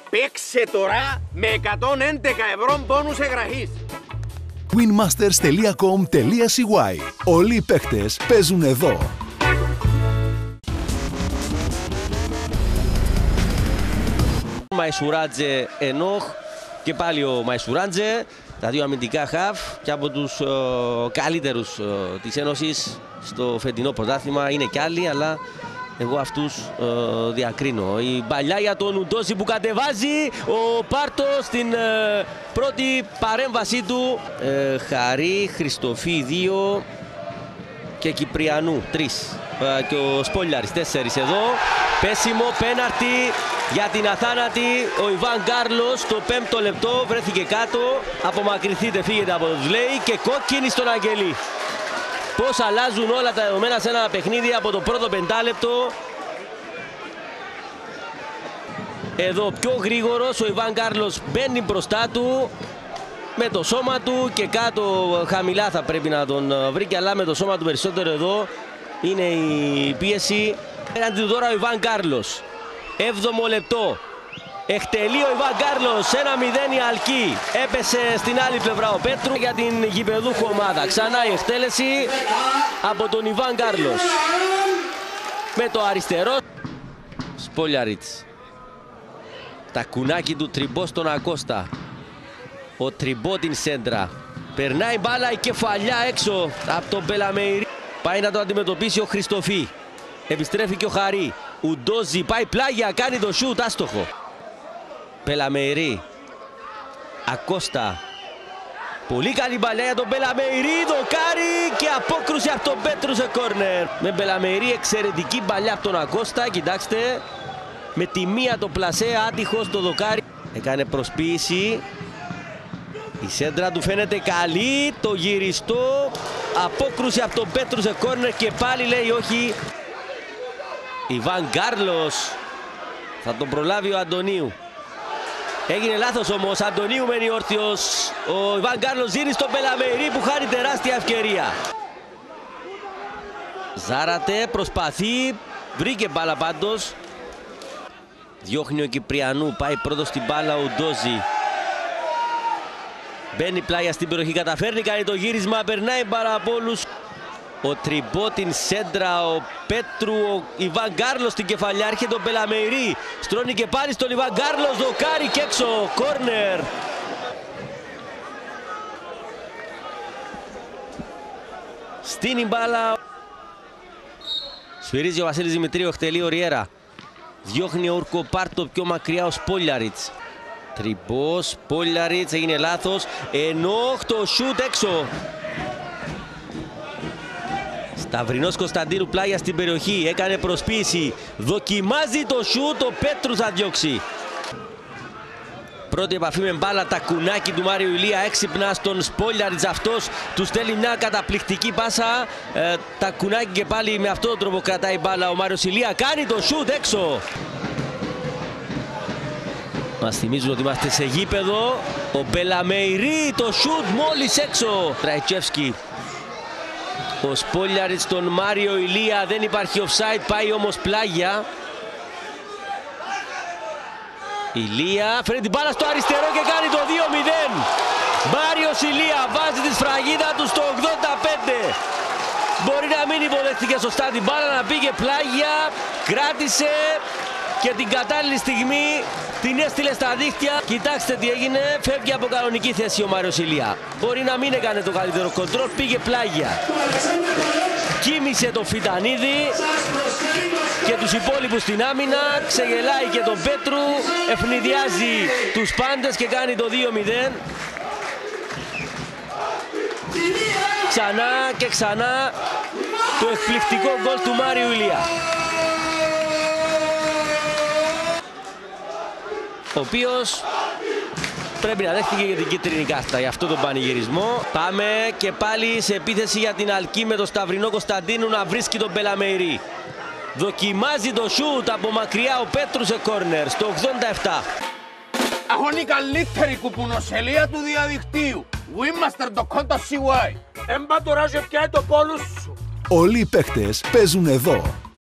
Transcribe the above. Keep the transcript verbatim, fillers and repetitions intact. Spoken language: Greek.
Παίξε τώρα με εκατόν έντεκα ευρώ μπόνους εγγραφής. winmasters τελεία com τελεία σι γουάι. Όλοι οι παίχτες παίζουν εδώ. Μαϊσουράτζε Ενόχ και πάλι ο Μαϊσουράτζε, τα δύο αμυντικά χαφ και από τους ο, καλύτερους ο, της Ένωσης στο φετινό πρωτάθλημα. Είναι κι άλλοι, αλλά εγώ αυτούς ο, διακρίνω. Η μπαλιά για τον Ουντόζη που κατεβάζει ο Πάρτο στην ε, πρώτη παρέμβασή του. Ε, Χαρή, Χριστοφή δύο και Κυπριανού τρεις. Ε, και ο Σπόλιαρης τέσσερις εδώ. Πέσιμο, πέναρτι για την αθάνατη. Ο Ιβάν Κάρλος στο πέμπτο λεπτό βρέθηκε κάτω. Απομακρυνθείτε, φύγετε από τους λέει, και κόκκινη στον Αγγελή. Πώς αλλάζουν όλα τα δεδομένα σε ένα παιχνίδι από το πρώτο πεντάλεπτο. Εδώ πιο γρήγορος ο Ιβάν Κάρλος μπαίνει μπροστά του με το σώμα του και κάτω χαμηλά θα πρέπει να τον βρει, αλλά με το σώμα του περισσότερο εδώ είναι η πίεση. Έναντι του τώρα ο Ιβάν Κάρλος. Έβδομο λεπτό. Εκτελεί ο Ιβάν Κάρλος. ένα μηδέν η Αλκή. Έπεσε στην άλλη πλευρά ο Πέτρου για την γηπεδούχο ομάδα. Ξανά η εκτέλεση από τον Ιβάν Κάρλος. Με το αριστερό. Σπόλιαριτς. Τα κουνάκι του Τριμπό στον Ακώστα. Ο Τριμπό την σέντρα. Περνάει μπάλα, η κεφαλιά έξω από τον Μπελαμεϊρή. Πάει να το αντιμετωπίσει ο Χριστοφή. Επιστρέφει και ο Χαρή. Ουντόζη πάει πλάγια, κάνει το σούτ, άστοχο. Μπελαμεϊρή. Ακώστα. Πολύ καλή μπαλιά για τον Μπελαμεϊρή. Δοκάρι και απόκρουση από τον Πέτρου σε κόρνερ. Με Μπελαμεϊρή εξαιρετική μπαλιά από τον Ακώστα. Κοιτάξτε. Με τη μία το πλασέ, άτυχος το δοκάρι. Έκανε προσποίηση. Η σέντρα του φαίνεται καλή. Το γυριστό. Απόκρουση από τον Πέτρου σε κόρνερ και πάλι λέει όχι. Ιβάν Κάρλος. Θα τον προλάβει ο Αντωνίου. Έγινε λάθος όμως. Αντωνίου μένει όρθιος. Ο Ιβάν Κάρλος ζήνει στον Μπελαμεϊρή που χάνει τεράστια ευκαιρία. Ζάρατε, προσπαθεί. Βρήκε μπάλα πάντως. Διώχνει ο Κυπριανού. Πάει πρώτος στην μπάλα ο Ουντόζη. Μπαίνει πλάγια στην περιοχή. Καταφέρνει, κάνει το γύρισμα. Περνάει πάρα από όλους. Ο Τριμπό την σέντρα, ο Πέτρου, ο Ιβάν Κάρλος στην κεφαλιά, έρχεται ο Μπελαμεϊρή, στρώνει και πάλι στον Ιβάν Κάρλος, δοκάρι και έξω, κόρνερ. Στείνει μπάλα. Σφυρίζει ο Βασίλης Δημητρίου, εκτελεί ο Ριέρα. Διώχνει ο Ουρκοπάρτο πιο μακριά ο Σπόλιαριτς. Τριμπό, Σπόλιαριτς, έγινε λάθος, ενώ το σούτ έξω. Σταυρινός Κωνσταντίνου πλάγια στην περιοχή, έκανε προσποίηση, δοκιμάζει το σούτ, ο Πέτρου θα διώξει. Πρώτη επαφή με μπάλα, τα κουνάκι του Μάριου Ηλία, έξυπνα στον Σπόλιαριτς, αυτός του στέλνει μια καταπληκτική πάσα. Ε, τα κουνάκι και πάλι με αυτόν τον τρόπο κρατάει μπάλα ο Μάριος Ηλία, κάνει το σούτ έξω. Μας θυμίζουν ότι είμαστε σε γήπεδο. Ο Μπελαμεϊρή, το σούτ μόλις έξω. Τραϊτσεύσκι. Ο Σπόλιαριτς στον Μάριο Ηλία, δεν υπάρχει offside, πάει όμως πλάγια. Ηλία φέρνει την μπάλα στο αριστερό και κάνει το δύο μηδέν. Μάριος Ηλία βάζει τη σφραγίδα του στο ογδόντα πέντε. Μπορεί να μην υποδέχτηκε σωστά την μπάλα, να πήγε πλάγια, κράτησε και την κατάλληλη στιγμή την έστειλε στα δίχτυα. Κοιτάξτε τι έγινε, φεύγει από κανονική θέση ο Μάριος Ηλία. Μπορεί να μην έκανε το καλύτερο κοντρόλ, πήγε πλάγια. Κοίμησε το Φιτανίδη και τους υπόλοιπους στην άμυνα, ξεγελάει και τον Πέτρου, ευνηδιάζει τους πάντες και κάνει το δύο μηδέν. Ξανά και ξανά το εκπληκτικό γκολ του Μάριου Ηλία, ο οποίος πρέπει να δέχτηκε για την κίτρινη κάρτα για αυτό τον πανηγυρισμό. Πάμε και πάλι σε επίθεση για την Αλκή με τον Σταυρινό Κωνσταντίνου να βρίσκει τον Μπελαμεϊρή. Δοκιμάζει το σούτ από μακριά ο Πέτρου σε κόρνερ στο ογδόντα επτά. Έχουν η καλύτερη κουπουνοσελεία του διαδικτύου. winmasters τελεία com τελεία σι γουάι. Έμπα τώρα και πιάει το πόλους σου. Όλοι οι παίχτες παίζουν εδώ.